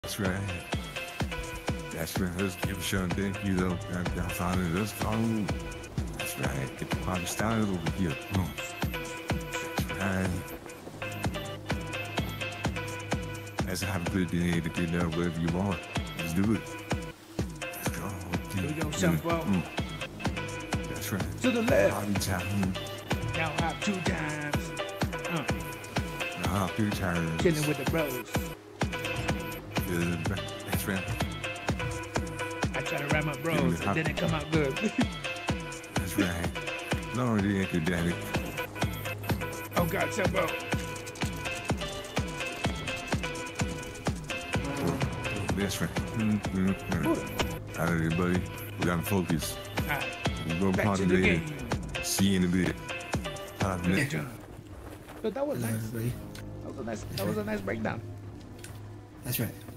That's right. That's right. Let's give a shout. Thank you, though. I found it. Let's go. That's right. Get the party started over here. That's right. Let's have a good day to get there wherever you are. Let's do it. Let's go. Here we go, Chef Bo. That's right. To the left. Party time. Now hop 2 times. Now 3 times. Chilling with the bros. That's right. I try to rap my bros, it didn't come out good. That's right. Lord, the academic. Oh God, Chef Bo. That's right. All right, everybody. We gotta focus. Alright. We're Back part to of the the game. See you in a bit. But that was nice. Everybody. That was a nice breakdown. That's right.